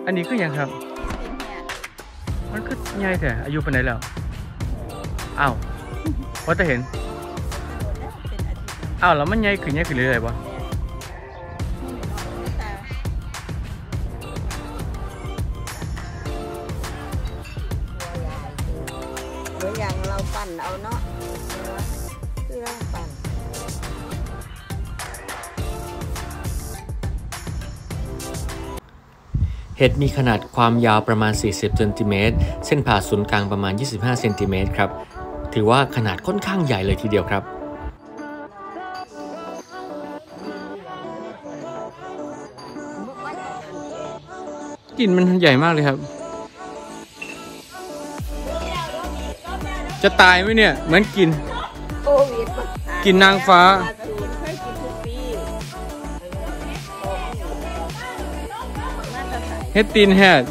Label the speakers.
Speaker 1: อันนี้คืออย่างครับมันคือใหญ่แท้อายุปานใดแล้วอ้าวว่าจะเห็นอ้าวแล้วมันใหญ่ขึ้นเรื่อยๆบ่
Speaker 2: หรืออย่างเราปั่นเอาเนาะคือเราปั่น
Speaker 3: เห็ดมีขนาดความยาวประมาณ40 เซนติเมตรเส้นผ่าศูนย์กลางประมาณ25 เซนติเมตรครับถือว่าขนาดค่อนข้างใหญ่เลยทีเดียวครับ
Speaker 1: กลิ่นมันใหญ่มากเลยครับจะตายไหมเนี่ยเหมือนกินกินนางฟ้าเฮ็ดตีนแฮด